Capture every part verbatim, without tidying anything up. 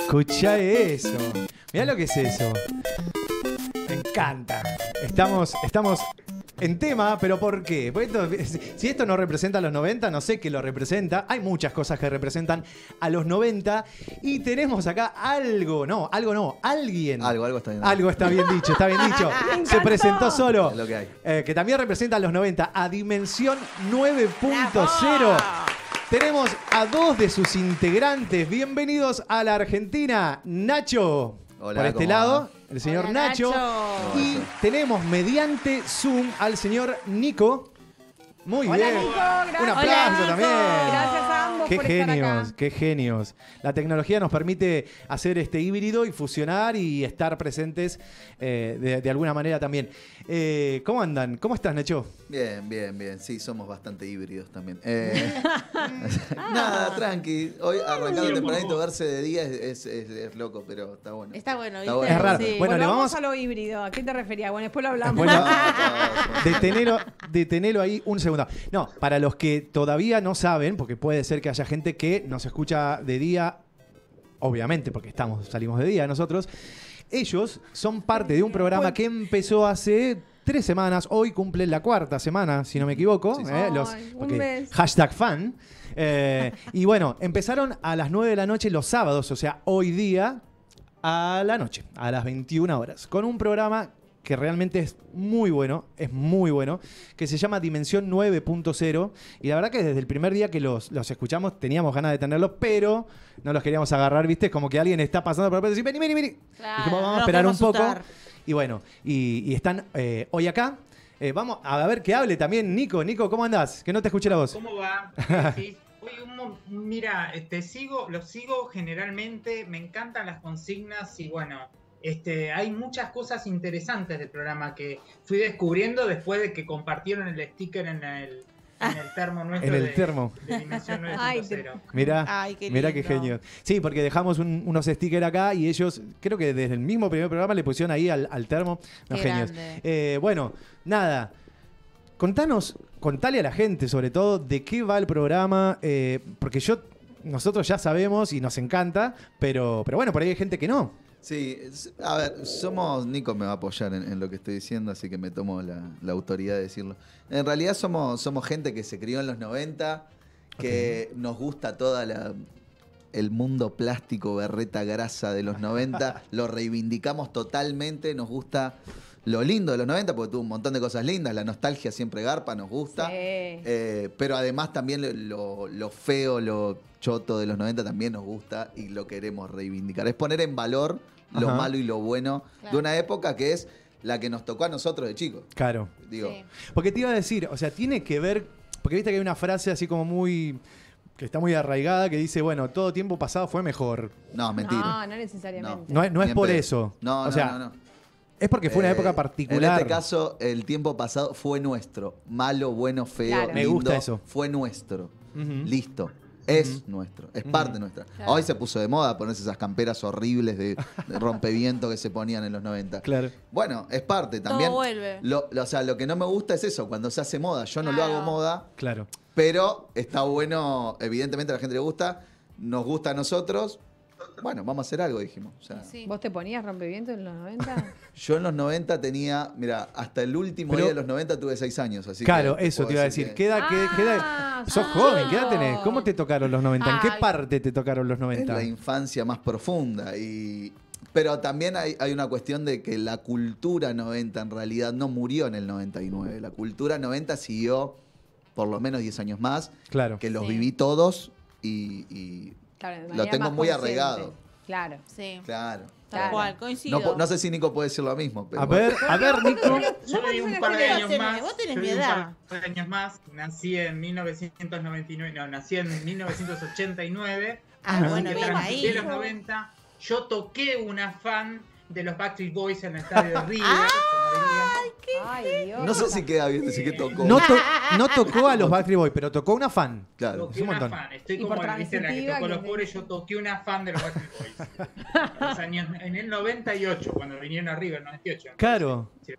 Escuchá eso. Mirá lo que es eso. Me encanta. Estamos, estamos en tema, pero ¿por qué? Porque esto, si esto no representa a los noventa, no sé qué lo representa. Hay muchas cosas que representan a los noventa. Y tenemos acá algo, no, algo no, alguien. Algo, algo está bien. Algo está bien dicho, está bien dicho. Se presentó solo. Es lo que hay. Eh, que también representa a los noventa, a Dimensión nueve punto cero. Tenemos a dos de sus integrantes. Bienvenidos a la Argentina. Nacho, Hola, por este ¿cómo lado, va? el señor Hola, Nacho. Nacho. Y tenemos mediante Zoom al señor Nico. Muy Hola, bien. Nico, gracias. Un aplauso Hola, Nico. también. Gracias a ambos Qué por estar genios, acá. qué genios. La tecnología nos permite hacer este híbrido y fusionar y estar presentes eh, de, de alguna manera también. Eh, ¿Cómo andan? ¿Cómo estás, Nacho? Bien, bien, bien. Sí, somos bastante híbridos también. Eh, nada, tranqui. Hoy arrancando tempranito, verse de día es, es, es, es loco, pero está bueno. Está bueno, Está ¿viste? bueno. Es raro. Sí. Bueno, le Volvamos vamos- a lo híbrido. ¿A qué te referías? Bueno, después lo hablamos. Bueno, Ah, detenelo, detenelo ahí un segundo. No, para los que todavía no saben, porque puede ser que haya gente que nos escucha de día, obviamente, porque estamos, salimos de día nosotros. Ellos son parte de un programa que empezó hace tres semanas. Hoy cumplen la cuarta semana, si no me equivoco. Sí, sí. eh, los- Ay, un porque mes. hashtag fan. Eh, y bueno, empezaron a las nueve de la noche los sábados, o sea, hoy día a la noche, a las veintiuna horas, con un programa que realmente es muy bueno, es muy bueno, que se llama Dimensión nueve punto cero. Y la verdad que desde el primer día que los, los escuchamos teníamos ganas de tenerlos, pero no los queríamos agarrar, ¿viste? Es como que alguien está pasando por el y dice, vení, vení, vení. Claro, Dijimos, vamos no a nos esperar un podemos poco. asustar. Y bueno, y, y están eh, hoy acá. Eh, vamos a ver que hable también Nico. Nico, ¿cómo andás? Que no te escuché la voz. ¿Cómo va? Sí. Oye, un mo- mira, te sigo, los sigo generalmente, me encantan las consignas y bueno, este, hay muchas cosas interesantes del programa que fui descubriendo después de que compartieron el sticker en el, en el termo nuestro En el de, termo. de Dimensión Ay, nueve punto cero. Mirá, Ay, qué mirá qué lindo. genio. Sí, porque dejamos un- unos stickers acá y ellos, creo que desde el mismo primer programa le pusieron ahí al, al termo. Unos Qué genios. grande. Eh, bueno, nada. Contanos, contale a la gente sobre todo de qué va el programa, eh, porque yo, nosotros ya sabemos y nos encanta, pero, pero bueno, por ahí hay gente que no. Sí, es- a ver, somos, Nico me va a apoyar en, en lo que estoy diciendo, así que me tomo la, la autoridad de decirlo. En realidad somos, somos gente que se crió en los noventa, que nos gusta toda la el mundo plástico, berreta, grasa de los noventa, lo reivindicamos totalmente, nos gusta lo lindo de los noventa, porque tuvo un montón de cosas lindas, la nostalgia siempre garpa, nos gusta. Sí. Eh, pero además también lo, lo- lo feo, lo choto de los noventa también nos gusta y lo queremos reivindicar. Es poner en valor lo Ajá. malo y lo bueno de Claro. una época que es la que nos tocó a nosotros de chicos. Claro. Digo, Sí. Porque te iba a decir, o sea, tiene que ver, porque viste que hay una frase así como muy, que está muy arraigada, que dice, bueno, todo tiempo pasado fue mejor. no, mentira. No, no necesariamente. No es, no Ni es en por pedo. eso. No, o no, sea, no, no. es porque fue una Eh, época particular. En este caso, el tiempo pasado fue nuestro. Malo, bueno, feo, Claro. Me lindo, gusta eso. Fue nuestro. Ujú. Listo. Es Ujú. nuestro. Es Ujú. parte nuestra. Claro. Hoy se puso de moda ponerse esas camperas horribles de, de rompeviento que se ponían en los noventa. Claro. Bueno, es parte también. Todo vuelve. Lo, lo- o sea, lo que no me gusta es eso, cuando se hace moda. Yo no lo Claro. hago moda, Claro. pero está bueno, evidentemente a la gente le gusta, nos gusta a nosotros. Bueno, vamos a hacer algo, dijimos. O sea, Sí. ¿Vos te ponías rompeviento en los noventa? yo en los noventa tenía, mira, hasta el último Pero- día de los noventa tuve seis años. Así Claro, que eso puedo te iba a decir. que- ¿Qué edad, qué- qué edad- Ah, Sos ah. joven, ¿qué edad tenés? ¿Cómo te tocaron los noventa? ¿En qué Ay. parte te tocaron los Es noventa? la infancia más profunda. Y, pero también hay, hay una cuestión de que la cultura noventa en realidad no murió en el noventa y nueve. La cultura noventa siguió por lo menos diez años más, Claro. que los Sí. viví todos y, y Claro, de lo manera tengo más muy consciente. arraigado. Claro. Sí. Claro. Tal Claro. cual, coincido. No, po- no sé si Nico puede decir lo mismo. Pero A bueno. ver, a ver, Nico. Yo viví un par de Vos años tenés- más. vos tenés yo mi viví un edad. par de años más. Nací en mil novecientos noventa y nueve. No, nací en mil novecientos ochenta y nueve. Ah, así bueno, que bien transité ahí. los noventa. Yo toqué una fan de los Backstreet Boys en el estadio de River. Ah, como dirían. Ay, Dios. No sé si queda bien decir que tocó. No, to- no tocó a los Backstreet Boys, pero tocó una fan. Claro. Toqué es un una montón. fan. Estoy Y como por la, ¿viste? la que transitiva, tocó los ¿quién te pobres. dice? Yo toqué una fan de los Backstreet Boys. En, los años- en el noventa y ocho, cuando vinieron a River, noventa y ocho. Claro. Sí.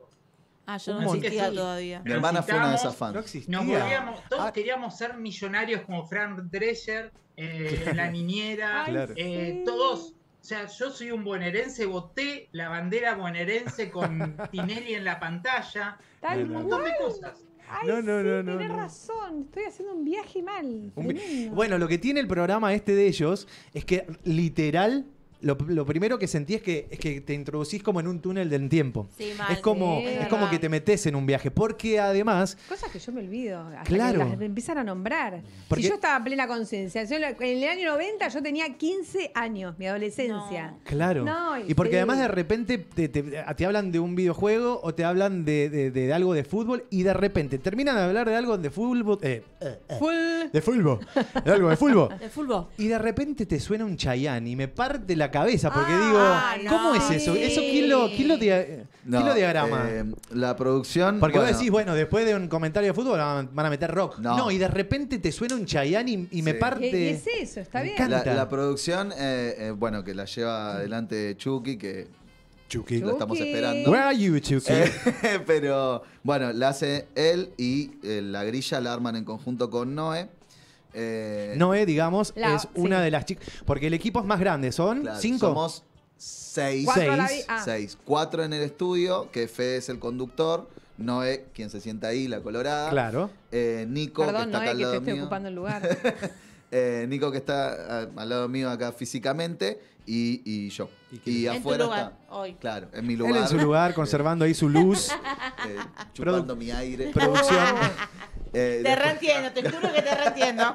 Ah, yo Un no montón. existía Sí. todavía. Mi hermana fue una de esas fans. No existía. Nos volvíamos, todos Ah, queríamos ser millonarios como Frank Drescher, eh, la niñera, Ay, Claro. eh, sí. todos sea, yo soy un bonaerense, voté la bandera bonaerense con Tinelli en la pantalla. Tal Un montón de cosas. Ay, No, no, sí, no, no, tenés no. razón. Estoy haciendo un viaje mal. Un vi- Tremendo. Bueno, lo que tiene el programa este de ellos es que literal, lo, lo primero que sentí es que, es que te introducís como en un túnel del tiempo. Sí, mal. Es como, Sí, es es como verdad. que te metes en un viaje, porque además, Cosas que yo me olvido. Hasta Claro. que las empiezan a nombrar. Porque- Si yo estaba a plena conciencia. Yo En la- en el año noventa yo tenía quince años, mi adolescencia. No. claro. No, y porque sí. además de repente te, te- te hablan de un videojuego o te hablan de, de- de algo de fútbol y de repente terminan de hablar de algo de fútbol. eh, eh, eh, Full. de fútbol. De algo de fútbol. De fútbol. Y de repente te suena un Chayanne y me parte la cabeza porque Ah, digo, ay, ¿cómo no. es eso? ¿Eso quién lo, quién lo, dia- quién No, lo diagrama? eh, la producción. Porque bueno, vos decís, bueno, después de un comentario de fútbol van van a meter rock. No, No. y de repente te suena un Chayanne y, y me Sí. parte. Y, y es eso, está Me bien. encanta. La, la producción, eh, eh, bueno, que la lleva adelante Chucky, que Chucky. lo estamos Chucky. esperando. Where are you, Chucky? Eh, pero bueno, la hace él y eh, la grilla la arman en conjunto con Noé. Eh, Noé, digamos, La- es una sí. de las chicas. Porque el equipo es más grande, ¿son claro, cinco. Somos seis. Cuatro a la seis, vi- ah. Seis. Cuatro en el estudio, que Fede es el conductor. Noé, quien se sienta ahí, la colorada. Claro. Eh, Nico, Perdón, que está no acá es al que te lado estoy mío. ocupando el lugar. Eh, Nico, que está a- al lado mío acá físicamente. Y, y yo. ¿Y Y, quién es? En tu afuera lugar, está. hoy. Claro, en mi Él lugar. en su lugar, conservando ahí su luz. eh, chupando mi aire. Producción. Eh, Te después- reentiendo, te juro que te reentiendo.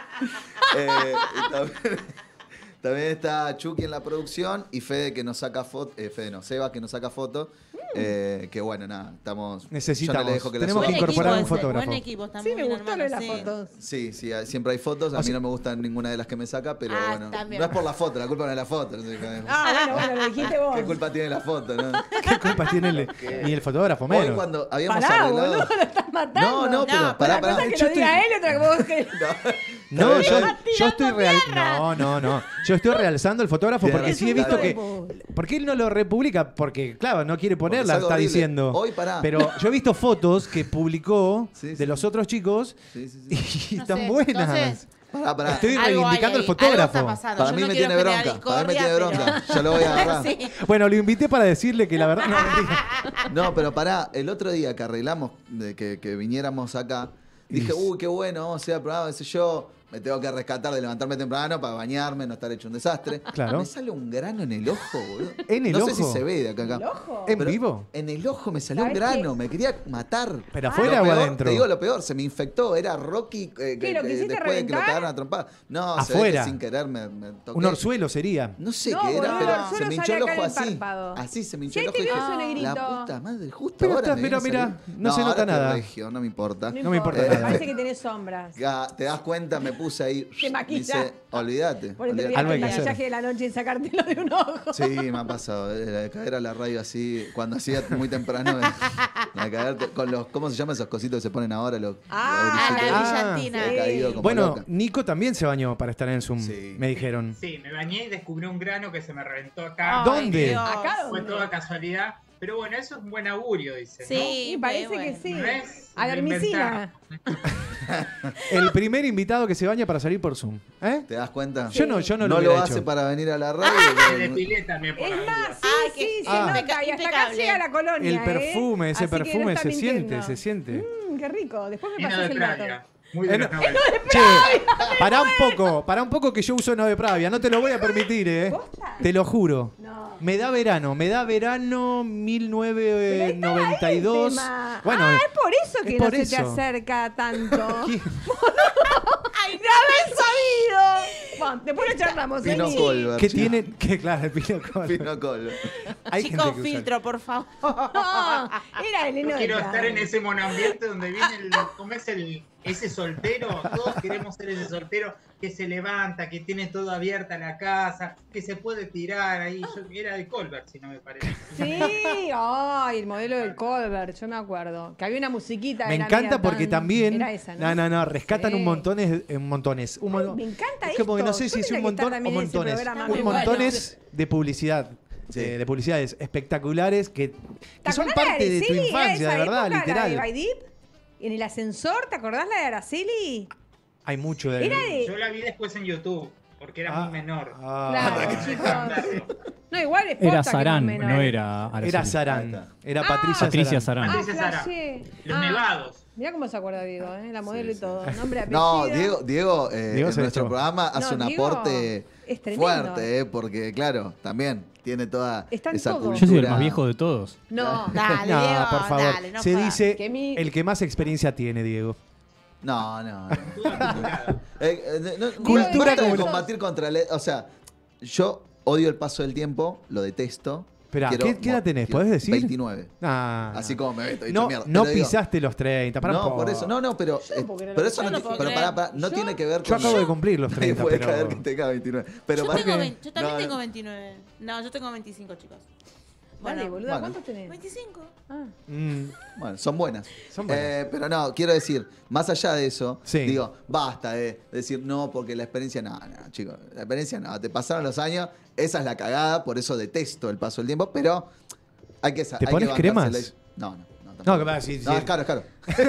Eh, y también, también está Chucky en la producción y Fede que nos saca fotos, eh, Fede no, Seba que nos saca fotos, eh, que bueno, nada, estamos... Necesitamos. yo no le dejo que la Tenemos suba. que incorporar un ese, fotógrafo. Buen equipo, está Sí, muy me bien gustó lo de las armado, sí. fotos. Sí, sí, hay- siempre hay fotos, a mí no me gustan ninguna de las que me saca, pero Ah, bueno, también. no es por la foto, la culpa no es la foto. No sé, Ah, bueno, bueno, lo dijiste vos. ¿Qué culpa tiene la foto? ¿No? ¿Qué culpa tiene el, ni el fotógrafo Hoy menos? cuando habíamos Pará, arreglado... boludo, lo estás matando. No, no, pero No, pará, Una pará. cosa que Yo lo diga estoy- él, otra que vos que... No, yo, Estás yo estoy tirando real. tierra. No, no, no. Yo estoy realzando el fotógrafo Tiene porque razón, sí he visto claro. que. ¿Por qué él no lo republica? Porque, claro, no quiere Porque ponerla, es algo está horrible. diciendo. Hoy, pará. Pero yo he visto fotos que publicó Sí, de sí. los otros chicos Sí, sí, sí. y No están sé, buenas. entonces- Pará, pará. Estoy Algo hay reivindicando ahí, el fotógrafo. algo está pasando. Para Yo mí no me quiero tiene generar bronca. Para mí me tiene discordia, bronca. pero- Yo lo voy a agarrar. Sí. Bueno, lo invité para decirle que la verdad. No, mentira. No, pero pará, el otro día que arreglamos de que, que viniéramos acá, dije, uy, qué bueno, vamos a hacer el programa, qué sé yo. Me tengo que rescatar de levantarme temprano para bañarme, no estar hecho un desastre. Claro. Me sale un grano en el ojo, boludo. ¿En el no sé ojo? si se ve de acá, acá. ¿El ojo? ¿En Pero vivo? En el ojo me salió un ¿Sabes grano, qué? me quería matar. ¿Pero Ah. afuera Lo o peor, adentro? Te digo lo peor, se me infectó, era Rocky eh, que- ¿Qué, lo que quisiste después de que lo reventar? cagaron a trompada. No, se ve Afuera. que sin querer me, me toqué. Un orzuelo sería. No sé No, qué era, boludo, pero el orzuelo se me hinchó sale el acá ojo en el así. párpado. Así se me hinchó Sí, el ojo. te y veo dije, eso negrito. la puta madre, justo Pero ahora. estás- me mira, viene a mira, salir. no se ahora nota estoy nada. regio, no me importa. No, No me importa importa, nada. Parece que tenés sombras. Ya, te das cuenta, me puse ahí. Te maquilla. Dice, olvídate. Por eso te olvídate. Algo hay el que hacer. maquillaje de la noche y sacártelo de un ojo. Sí, me ha pasado. eh, La de caer a la radio así, cuando hacía muy temprano. eh, La de caer con los, ¿cómo se llaman esos cositos que se ponen ahora? Los, Ah, los la auriculitos? Ah, brillantina. He caído como Bueno, loca. Nico también se bañó para estar en Zoom. Sí. Me dijeron. Sí, me bañé y descubrí un grano que se me reventó acá. Ay, ¿Dónde? Dios. Acá Fue dónde. toda casualidad. Pero bueno, eso es un buen augurio, dice. Sí, Y parece bueno. que sí. ¿No es? A la Lo hermicina. El primer invitado que se baña para salir por Zoom. ¿Eh? ¿Te das cuenta? Yo no, yo no, No lo lo hubiera hace hecho. para venir a la radio. Me pero- depilé también por Es la más, duda. sí, Ay, sí, que- se Ah. nota. Y hasta acá Impecable. llega la colonia, El ¿eh? perfume, ese Así que no perfume está se siente, mintiendo. se siente. Mmm, qué rico. Después me Lleno pasas de el dato. Pravia. Muy de Eh, los no- noventa. Che, pará un poco, pará un poco que yo uso no de Pravia, no te lo voy a permitir, ¿eh? ¿Posta? Te lo juro. No. Me da verano, me da verano mil novecientos noventa y dos. Tema. Bueno, ah, es por eso que es no por se eso. te acerca tanto. ¿Qué? ¡Ay, no haber sabido! Bueno, después lo charlamos. Pino vení. Colbert. ¿Qué chico. tiene? Que claro, el pino Colbert. Pino Colbert. Hay Chicos, gente que usa- filtro, por favor. No, era el Yo heno de quiero Pravia. estar en ese monoambiente donde viene el, ¿cómo es el, ese soltero? Todos queremos ser ese soltero que se levanta, que tiene todo abierta la casa, que se puede tirar ahí. Yo era de Colbert, si no me parece. Sí, ay, el modelo del Colbert, yo me acuerdo. Que había una musiquita. Me era encanta media porque tan- también. Era esa, ¿no? no, no, no, rescatan Sí. un montones, un montones. Un Ay, mon- me encanta es como que esto. no sé Yo si es un tendría que estar montón o también en ese montones. programa, Un muy bueno. montones de publicidad. Sí. De, de publicidades espectaculares que, ¿Te que son acordás parte la de tu Araceli? Era infancia, esa de verdad, época, literal. La de Baidip, en el ascensor, ¿te acordás la de Araceli? Hay mucho de. Era de. Yo la vi después en YouTube. porque era Ah, muy menor. ah. Claro, Para chicos. entenderlo. No, igual es Era posta que Sarán, más menor. no era Araceli. Era Ahí Sarán. está. Era Patricia, Patricia Sarán. Sarán. Ah, Patricia Sarán. flashé. Los Ah, nevados. mirá cómo se acuerda Diego, ¿eh? La modelo Sí, y sí. todo. Nombre, apellido. No, Diego, Diego, eh, Diego en se nuestro echó. programa hace No, un Diego aporte es tremendo. fuerte, eh, porque claro, también tiene toda Está en esa todo. cultura. Yo soy el más viejo de todos. No. Dale, No, Diego, por favor. dale, no Se jodas. dice Que mi- el que más experiencia tiene, Diego. No, no, no. Cultura. Eh, eh, no, Cultura basta de como- combatir contra el... O sea, yo odio el paso del tiempo, lo detesto. Esperá, Quiero ¿qué- qué edad mo- tenés? quiero- ¿Podés decir? veintinueve. Ah, Así como me meto, no, mierda. no Pero digo, pisaste los treinta. Pará un No, poco. por eso. No, no, pero, Yo eh, porque no lo pero eso sé. no, Yo no puedo pero creer. pará, pará, no Yo- tiene que ver Yo con... acabo de cumplir los treinta, Puede pero... caer que tenga veintinueve. Pero Yo, pará tengo que- veinte, yo también no, tengo no. veintinueve. No, yo tengo veinticinco, chicos. Dale, Bueno, boluda, bueno. ¿cuántos tenés? veinticinco. Ah. Mm, Bueno, son buenas. Son buenas. Eh, pero no, quiero decir, más allá de eso, Sí. digo, basta de decir no, porque la experiencia, no, no, chicos, la experiencia no, te pasaron los años, esa es la cagada, por eso detesto el paso del tiempo, pero hay que sa- ¿Te hay pones que cremas? bancársela. No, no, no. No, tampoco. que va, sí, No, sí. es caro, es caro.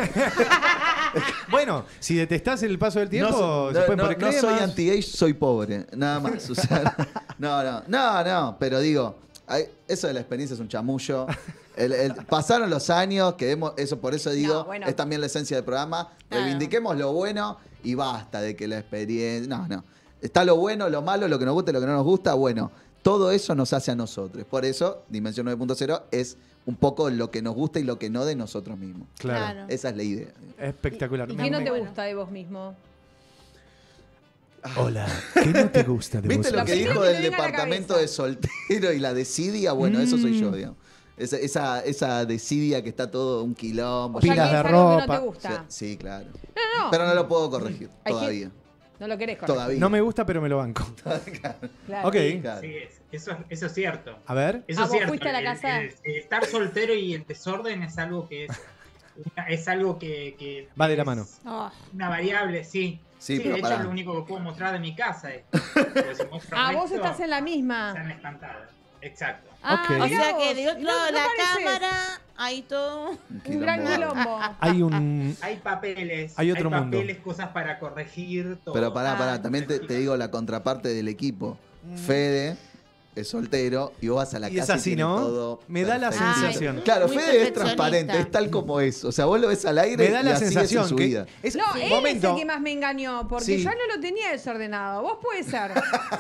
Bueno, si detestás el paso del tiempo, no, se no, pueden no, poner no cremas. soy anti-age, soy pobre, nada más. O sea, no, no, no, no, pero digo, hay- eso de la experiencia es un chamullo. El- el- pasaron los años, quedemos, eso por eso digo, No, bueno. es también la esencia del programa. Claro. Reivindiquemos lo bueno y basta de que la experiencia. No, no. Está lo bueno, lo malo, lo que nos gusta y lo que no nos gusta. Bueno, todo eso nos hace a nosotros. Por eso, Dimensión nueve punto cero es un poco lo que nos gusta y lo que no de nosotros mismos. Claro. Claro. Esa es la idea. Espectacular. ¿Y Me- qué no me- te bueno. gusta de vos mismo? Hola, ¿qué no te gusta de vos? ¿Viste lo Lo que primero dijo que te del venga a la departamento cabeza. de soltero y la desidia? Bueno, eso soy yo, Mm. digamos. Esa, esa, esa desidia que está todo un quilombo. O sea, Pilas que de es algo que no ropa. te gusta. Sí, sí, claro. No, no. Pero no lo puedo corregir Hay todavía. No lo querés corregir. Todavía. No me gusta, pero me lo banco. Claro. Ok. Claro. Sí, es- eso, eso es cierto. A ver. Eso Ah, es vos cierto. fuiste a la El- casa. el- el estar soltero y el desorden es algo que es, una- es algo que, que Va de la es mano. Oh, Una variable, sí. Sí, Sí, pero de hecho pará. es lo único que puedo mostrar de mi casa. Es, porque si muestro Ah, el vos resto, estás en la se misma. han espantado. Exacto. Ah, Ok. o mirá sea vos. que del otro No- lado de no la pareces cámara hay todo. Un Un gran quilombo. quilombo. Hay un... Hay papeles, Hay otro mundo. papeles, cosas para corregir, todo. Pero pará, Ah. pará. También te, te digo la contraparte del equipo. Fede es soltero y vos vas a la Y es casa así, y tiene ¿no? todo Me da la perfecto. sensación. Ay, Claro, muy Fede es perfeccionista. transparente, es tal como es. O sea, vos lo ves al aire Me da y la así es sensación en su que... vida. Es, No, él momento. es el que más me engañó, porque Sí. yo no lo tenía desordenado. Vos puede ser.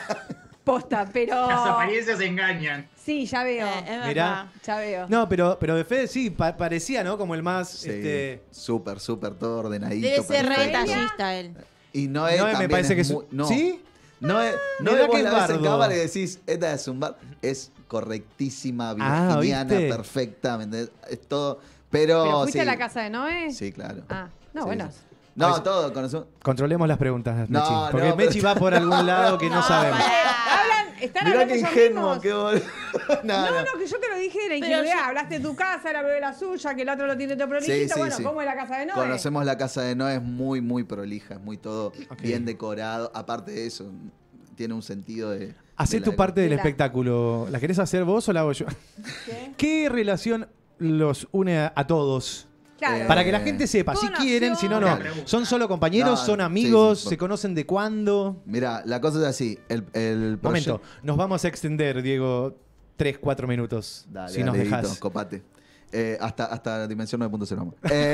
Posta, pero. Las apariencias engañan. Sí, ya veo. Eh, es Mirá. verdad. Ya veo. No, pero, pero de Fede sí, pa- parecía, ¿no? Como el más... Sí, Este... súper, súper todo ordenadito. Debe ser re perfecto. detallista él. Y Noé, Noé me también parece es que es... muy- no. ¿Sí? Noé, Me Noé da vos que la es ves en bardo. cámara y decís, esta es un bar. Es correctísima, Ah, virginiana, ¿viste? perfecta, ¿me entendés? Es todo. Pero, ¿Pero fuiste sí. a la casa de Noé? Sí, claro. Ah, no, Sí, bueno. sí. No, A ver, todo, conocemos. Controlemos las preguntas, No, Mechi. Porque no, Mechi pero- va por algún lado que no, No, sabemos. pará. Hablan, están Mirá hablando qué ellos ingenuo, mismos. qué boludo. No, No, no. no, que yo te lo dije de la Pero ingenuidad. yo- Hablaste de tu casa, la de la suya, que el otro lo tiene todo prolijito. sí, bueno, sí. ¿cómo es la casa de Noé? Conocemos la casa de Noé, es muy, muy prolija, es muy todo Ok. bien decorado. Aparte de eso, tiene un sentido de. Hacé de tu la- parte del de la- espectáculo. ¿La querés hacer vos o la hago yo? ¿Qué? ¿Qué relación los une a, a todos? Claro. Eh, Para que la gente sepa, si Donación. quieren, si no, no. Claro. ¿Son solo compañeros? No, ¿Son sí, amigos? sí. ¿Se conocen de cuándo? Mira, la cosa es así. El, el Momento, proyecto- nos vamos a extender, Diego, tres, cuatro minutos. Dale, si nos dale, dejás. Dieguito, copate. Eh, hasta, hasta Dimensión nueve punto cero. vamos. Eh,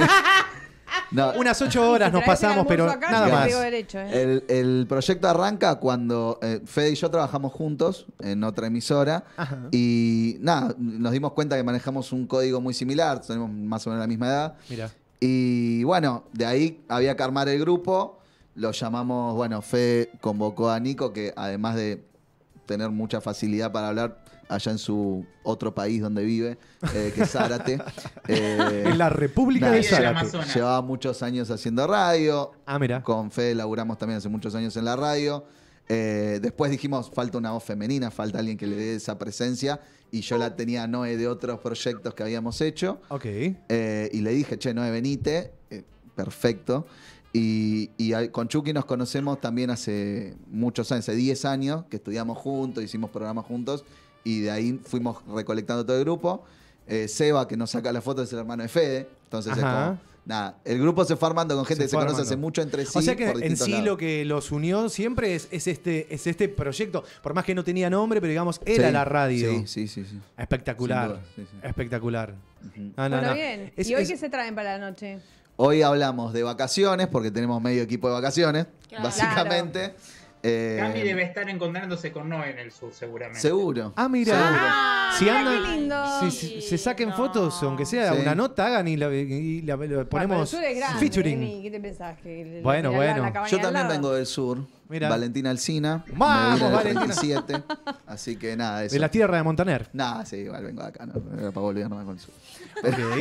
no, Unas ocho horas Si nos traes el pasamos, pero almuerzo acá, nada yo te más. pego derecho, ¿eh? el, el proyecto arranca cuando eh, Fede y yo trabajamos juntos en otra emisora. Ajá. Y nada, nos dimos cuenta que manejamos un código muy similar, tenemos más o menos la misma edad. Mira. Y bueno, de ahí había que armar el grupo. Lo llamamos, bueno, Fede convocó a Nico, que además de tener mucha facilidad para hablar allá en su otro país donde vive, eh, que es Zárate. eh, En la República nada, de Ahí del Zárate. Amazonas. llevaba muchos años haciendo radio. Ah, mira. Con Fede laburamos también hace muchos años en la radio. Eh, después dijimos, falta una voz femenina, falta alguien que le dé esa presencia. Y yo la tenía a Noé de otros proyectos que habíamos hecho. Ok. Eh, y le dije, che, Noé, venite. Eh, perfecto. Y, y a- con Chucky nos conocemos también hace muchos años, hace diez años, que estudiamos juntos, hicimos programas juntos. Y de ahí fuimos recolectando todo el grupo. Eh, Seba, que nos saca la foto, es el hermano de Fede. Entonces es Ajá. como, nada, el grupo se fue armando con gente Se que se fue conoce armando. hace mucho entre sí. O sea que por en distintos sí lados. lo que los unió siempre es, es este, es este proyecto. Por más que no tenía nombre, pero digamos, era Sí, la radio. Sí, sí, sí. sí. Espectacular. Sin duda, sí, sí. Espectacular. Ujú. No, no, bueno, no. bien. Es- ¿Y hoy es- qué se traen para la noche? Hoy hablamos de vacaciones, porque tenemos medio equipo de vacaciones, Claro. básicamente. Eh, Cami debe estar encontrándose con Noé en el sur, seguramente. Seguro. Ah, mira. Seguro. Ah, Si mira andan- qué lindo. Si, si- se saquen No. fotos, aunque sea Sí. una nota, hagan y la, y la- lo Bueno, pero ponemos el sur es grande, featuring. Emi, ¿qué te pensás? Que le- Bueno, le- la- bueno. la cabaña Yo al también lado? vengo del sur. Mira. Valentina Alsina. Vamos, me vine del Valentina. treinta y siete. Así que nada, eso. De la tierra de Montaner. Nada, sí, igual vengo de acá, no, era para volverme con el sur. Ok.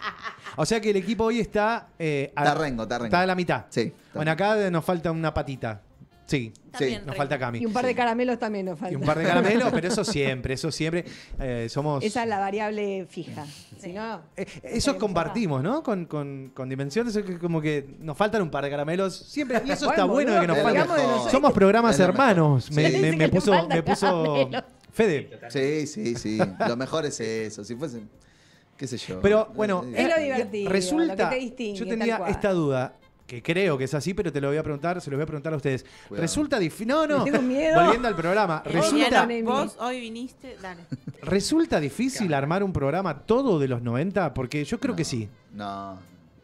O sea que el equipo hoy está. Eh, a, Está rengo, está rengo. Está a la mitad. Sí. está Bueno, acá nos falta una patita. Sí. También Nos rengo. falta Cami. Y un par de caramelos también nos Y faltan. un par de caramelos, pero eso siempre, eso siempre. Eh, somos. Esa es la variable fija. Si no, Eh, esos compartimos, ¿no? Con, con, con dimensiones, es que como que nos faltan un par de caramelos siempre. Y eso está Bueno, bueno de que nos boludo, faltan. digamos de nosotros. Somos programas Es lo hermanos. mejor. Me, Sí. me- Dice me que le puso, faltan me puso caramelos. Fede. Sí, sí, sí. Lo mejor es eso. Si fuese, qué sé yo. Pero bueno, Es lo eh, divertido, resulta, lo que te distingue, yo tal tenía cual. esta duda, que creo que es así, pero te lo voy a preguntar, se lo voy a preguntar a ustedes. Cuidado. Resulta difícil, no, no, Tengo miedo. volviendo al programa, resulta, Emiliano, Emi. vos hoy viniste, dale. resulta difícil armar un programa todo de los noventa, porque yo creo que sí. No,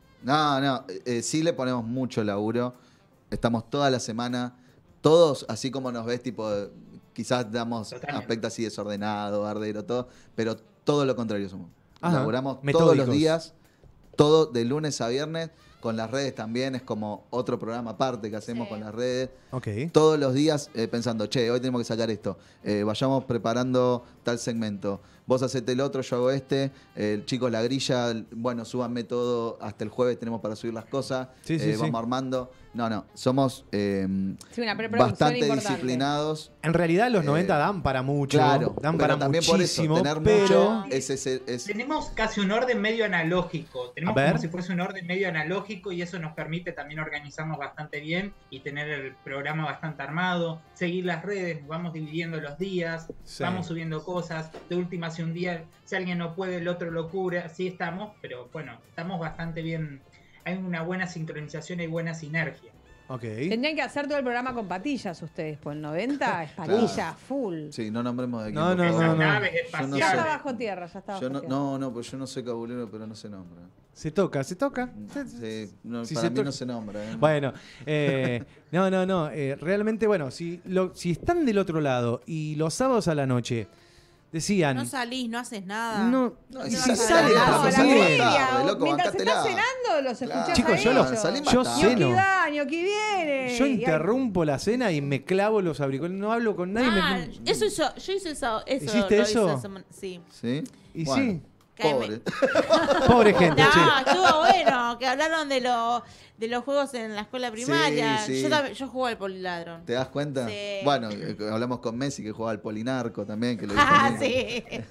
no, no. eh, eh, sí le ponemos mucho laburo. Estamos toda la semana, todos, así como nos ves, tipo, eh, quizás damos Totalmente. aspecto así desordenado, ardero, todo, pero todo lo contrario somos. Ajá, Laburamos todos metódicos. los días, todo de lunes a viernes, con las redes también, es como otro programa aparte que hacemos Sí. con las redes. Ok. Todos los días eh, pensando, che, hoy tenemos que sacar esto, eh, vayamos preparando tal segmento, vos hacete el otro, yo hago este, eh, chicos, la grilla, el- bueno, súbanme todo, hasta el jueves tenemos para subir las cosas, Sí, sí, eh, sí. vamos armando. No, no, somos eh, Sí, una preproducción bastante importante. disciplinados. En realidad los Eh, noventa dan para mucho, Claro, dan pero para también por eso, muchísimo, tener pero mucho es, ese- es- Tenemos casi un orden medio analógico. Tenemos A ver. como si fuese un orden medio analógico y eso nos permite también organizarnos bastante bien y tener el programa bastante armado, seguir las redes, vamos dividiendo los días, Sí. vamos subiendo cosas. De última, si un día, si alguien no puede, el otro lo cubre. Así estamos, pero bueno, estamos bastante bien. Hay una buena sincronización y buena sinergia. ok. Tendrían que hacer todo el programa con patillas ustedes, pues el noventa es patilla, Claro. full. Sí, no nombremos de quién, No, por no, favor. Esas no, no. naves Yo no Ya espaciales. está bajo tierra, ya está bajo Yo no, tierra. no, no, pues yo no soy cabulero, pero no se nombra. Se toca, se toca. Sí, no, Si para se mí to- no se nombra. ¿eh? Bueno, eh, no, no, no. eh, realmente, bueno, si, lo, si están del otro lado y los sábados a la noche decían. No salís, no haces nada. No, No, y y si salí salen, más, No, pero la salí más salen. previa, tarde, loco, mientras bancátela. estás cenando, los Claro. escuchás Chicos, a yo lo- ellos. salí más yo tarde. ceno. Ñoqui va, ñoqui viene. Yo Y hay- interrumpo la cena y me clavo los auriculares. No hablo con nadie. me- Ah, eso hizo, yo hice eso. eso ¿Hiciste lo eso? hice esa semana- sí. ¿Sí? Y Bueno, sí. Pobre. Pobre gente, che. No, estuvo bueno, que hablaron de, lo, de los juegos en la escuela primaria. sí. Yo también, yo juego al poliladron. ¿Te das cuenta? Sí. Bueno, eh, hablamos con Messi que jugaba al Polinarco también, que lo dijo Ah, bien. sí.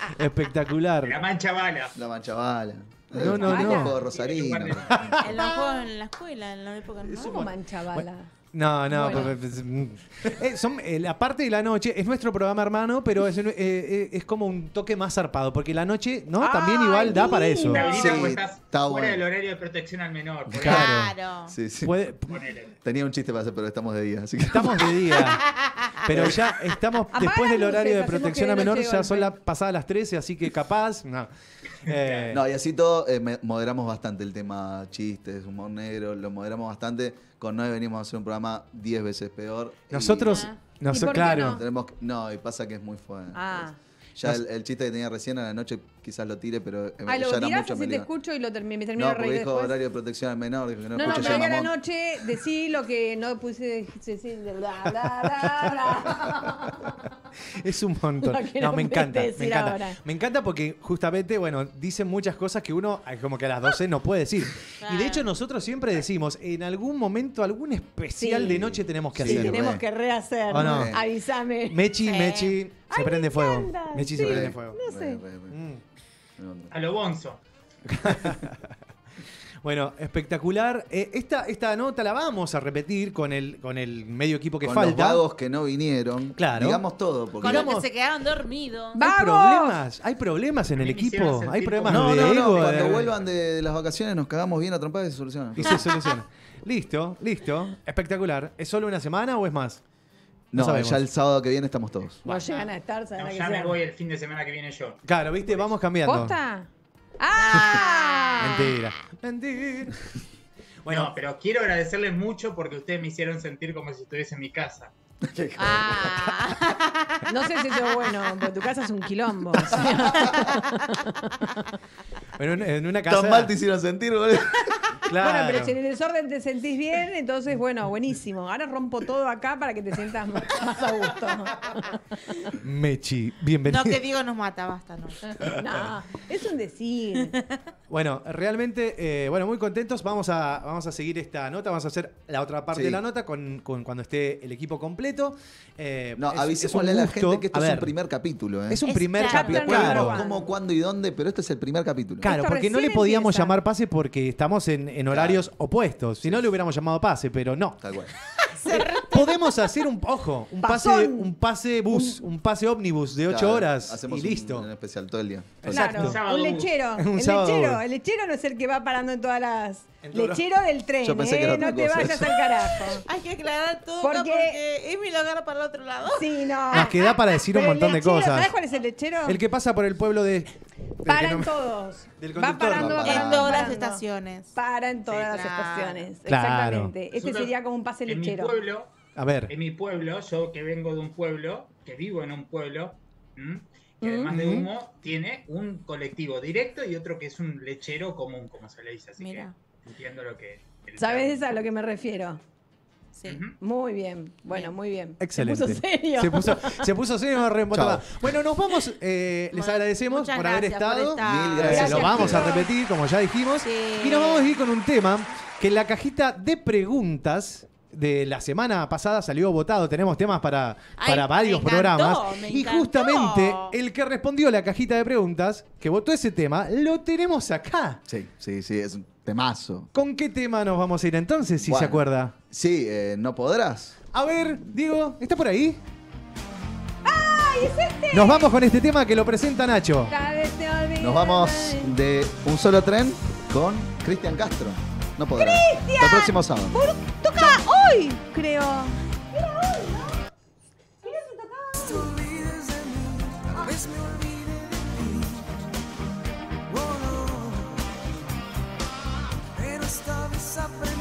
La Espectacular. mancha bala. La manchavala. No, Eh, no, un no. juego rosarino. En los juegos en la escuela, en la época no. ¿Cómo manchavala? No, no. Bueno. pues, pues, mm. Eh, son, eh, la parte de la noche es nuestro programa hermano, pero es, eh, eh, es como un toque más zarpado, porque la noche, ¿no? ¡Ay, También igual da para eso. lindo! Sabrina, Sí, vos estás está fuera bueno. del horario de protección al menor. por Claro. Claro. Sí, sí. Puede- Ponele. Tenía un chiste para hacer, pero estamos de día. Así que Estamos de día. Pero ya estamos Apaga después del luces, horario de hacemos protección que a de menor, noche ya golpe. son las pasadas las trece, así que capaz. No. Eh, No, y así todo eh, me- moderamos bastante el tema chistes, humor negro, lo moderamos bastante. Con Noé venimos a hacer un programa diez veces peor. y nosotros, Ah. nos- ¿Y por qué claro. no? tenemos que- no, y pasa que es muy fuerte. Ah. Ya el, el chiste que tenía recién a la noche quizás lo tire, pero eh, Ah, ya lo era tirás mucho así te melión. escucho y lo termi- me termino No, de porque reír dijo después. horario de protección al menor, dijo que no, No, no, escuche pero ya que a la mamón. noche decí lo que no puse decir de bla, bla, bla, bla. Es un montón. Lo que No, no me encanta, puedes me decir encanta. ahora. Me encanta porque justamente, bueno, dicen muchas cosas que uno ay, como que a las doce no puede decir. Y de hecho Claro. nosotros siempre decimos, en algún momento, algún especial Sí. de noche tenemos que Sí, Sí, hacerlo. tenemos re. que rehacer. ¿O no? Avísame. Mechi, Sí. Mechi, se Ay, prende me fuego. encanta, Mechi se sí. prende fuego. No sé. Re, re, re. Mm. A lo bonzo. Bueno, espectacular. Eh, esta, esta nota la vamos a repetir con el, con el medio equipo que Con falta. los vagos que no vinieron. Claro. Digamos todo. Porque Con los Digamos- que se quedaron dormidos. ¿Hay ¡Vamos! problemas? ¿Hay problemas en A el mí me hicieron equipo? sentir ¿Hay problemas como- No, de no, no. ego? Cuando Eh, vuelvan de las vacaciones nos cagamos bien a trompadas y se soluciona. Y se soluciona. Listo, listo. Espectacular. ¿Es solo una semana o es más? No No, sabemos. ya el sábado que viene estamos todos. No llegan a estar, saben No, a qué ya me sean. voy el fin de semana que viene yo. Claro, viste, vamos cambiando. ¿Posta? ¡Ah! Mentira. Mentira. Bueno, Bueno, pero quiero agradecerles mucho porque ustedes me hicieron sentir como si estuviese en mi casa. Ah. No sé si eso es bueno, porque tu casa es un quilombo. bueno, en- en una casa. Tan mal te hicieron sentir, boludo. Claro. Bueno, pero si en el desorden te sentís bien, entonces, bueno, buenísimo. Ahora rompo todo acá para que te sientas más, más a gusto. Mechi, bienvenido. No, que Diego nos mata, basta, no. No, es un decir. Bueno, realmente, eh, bueno, muy contentos. Vamos a, vamos a seguir esta nota. Vamos a hacer la otra parte Sí. de la nota con, con cuando esté el equipo completo. Eh, No, es- es avisémosle a un la gusto. gente que esto A es un ver, primer capítulo. ¿eh? Es un Es primer claro. capítulo. Chapter number Claro. one. Cómo, cuándo y dónde, pero este es el primer capítulo. Claro, Esto porque no le recién podíamos empieza. llamar pase porque estamos en, en horarios opuestos. Si no, le hubiéramos llamado pase, pero no. Tal cual. Podemos hacer un, ojo, un pase, Pasón. un pase bus, un pase ómnibus de ocho Claro, horas hacemos y listo. Un, un especial todo el día. Todo el Exacto. Claro, Un sábado un bus. lechero. Un el sábado lechero. bus. El lechero no es el que va parando en todas las. En todos los- Lechero del tren, Yo pensé que ¿eh? era otra No te cosa vayas eso. al carajo. Hay que aclarar todo Porque- acá porque es mi lugar para el otro lado. Sí, no. Nos queda para decir un Pero el montón de lechero, cosas. ¿Sabes cuál es el lechero? El que pasa por el pueblo de. del que Paran no- todos. del Va conductor. parando, va Va En parando, todas las parando. estaciones. Para en todas Sí, las claro. estaciones. Claro. Exactamente. Este Nosotros, sería como un pase En mi lechero. pueblo, A ver. en mi pueblo, yo que vengo de un pueblo, que vivo en un pueblo, ¿m? que además de Ujú. humo, tiene un colectivo directo y otro que es un lechero común, como se le dice. Así Mira. que entiendo lo que... el ¿Sabes término. a lo que me refiero? Sí. Ujú. Muy bien. Bueno, Bien. muy bien. Excelente. Se puso serio. Se puso, se puso serio y me remontaba. Chao. Bueno, nos vamos. eh, les Bueno, agradecemos muchas por haber gracias por estado. estar. Mil Eh, gracias. lo vamos a chicos. repetir, como ya dijimos. Sí. Y nos vamos a ir con un tema que en la cajita de preguntas de la semana pasada salió votado. Tenemos temas para, Ay, para varios me encantó, programas. me Y encantó. justamente el que respondió la cajita de preguntas, que votó ese tema, lo tenemos acá. Sí, sí, sí, es un temazo. ¿Con qué tema nos vamos a ir entonces, si Bueno. se acuerda? Sí, eh, ¿no podrás? A ver, Diego, ¿está por ahí? Nos vamos con este tema que lo presenta Nacho. Tal vez te olvides Nos vamos de- de un solo tren con Cristian Castro. No podrás. ¡Cristian! El próximo sábado. Toca hoy, creo. Era hoy, ¿no? Mira que tocaba hoy. Tal vez me olvide de mí. Oh, no. Pero esta vez aprendí